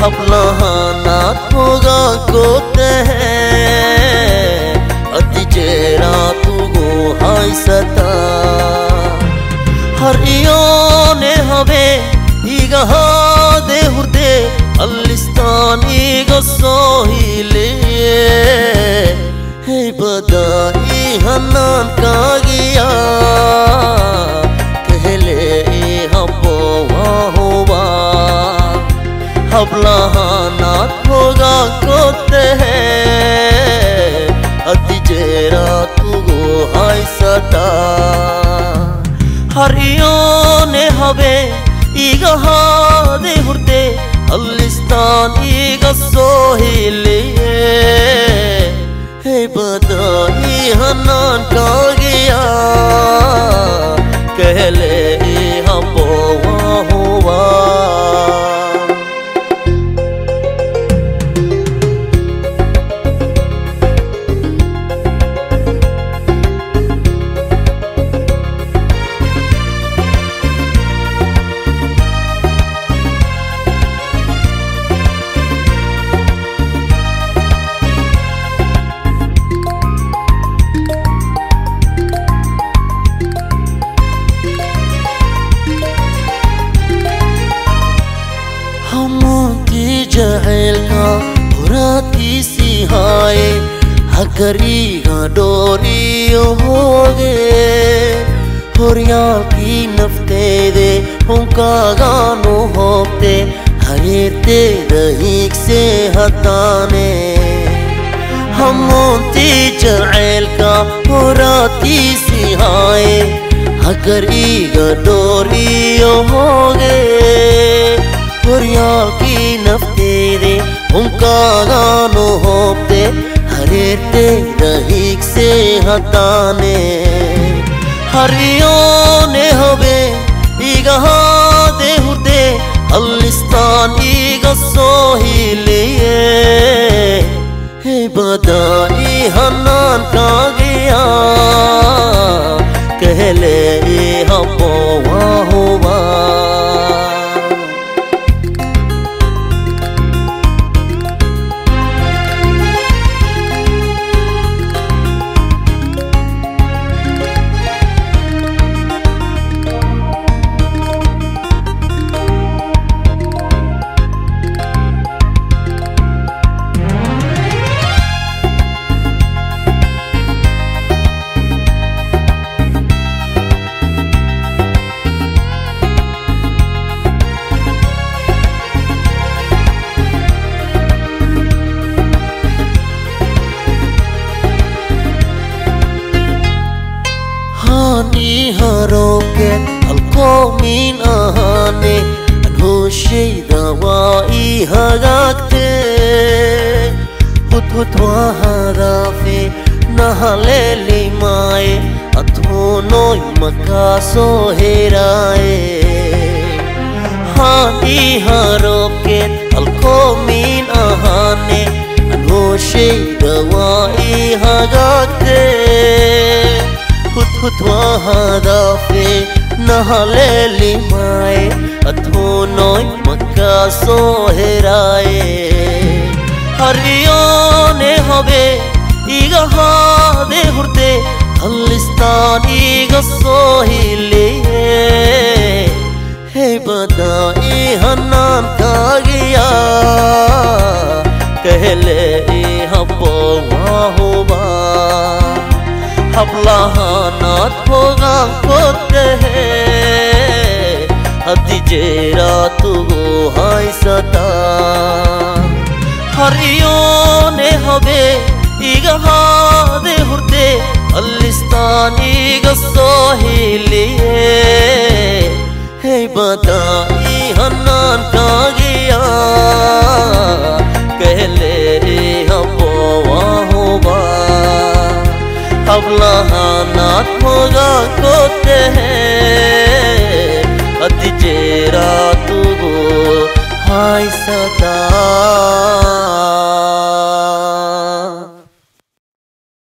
hablahanat hoga kote hai ati jera tugu haisata har ione habe iga hade hurde alistani ga sohile hey badai hanan kagiya kehle habbo hoba hablahanat hoga kote hai ati jera tugu haisata harione habe iga hade hurde alistan iga sohile hey badai hanan kagiya kehle habbo hoba जहल का बुराती सी हाय हकरी का डोरी हो गए होरिया की नफ्ते दे उनका गानो होते हरेते रहीक से हताने हमोती जहल का बुराती सी हाय हकरी का डोरी हो गए होरिया की नफ्ते दे उनका गानो होते हरेते रहीक से हताने हरियोने हवे इगा दे हुदे अलिस्तान इगा सोहिले हे बदाई हनान का गया कहले हब्बो हुआ haroket alqomin ahane anhushida wai hagakte hut waharafe nahale limae athonoy makaso herae hani haroket alqomin ahane anhushida wai hagakte hut wahadafe nahale limae athonoy makaso herae hariyone habe iga hade hurde alistan iga sohile hey badai hanan kagiya kehle habbo hoba hablahanat hoga kote hai ati jera tugu haisata hariyone habe iga hade hurde alistan iga sohile hey badai hanan kagiya kehle habbo hoba hablahanat hoga kote hai ati jera tugu haisata